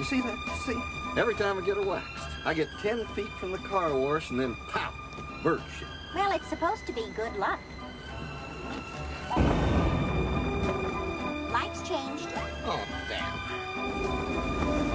see that? See? Every time I get her waxed, I get 10 feet from the car wash and then pow, bird shit. Well, it's supposed to be good luck. Lights changed. Oh, damn.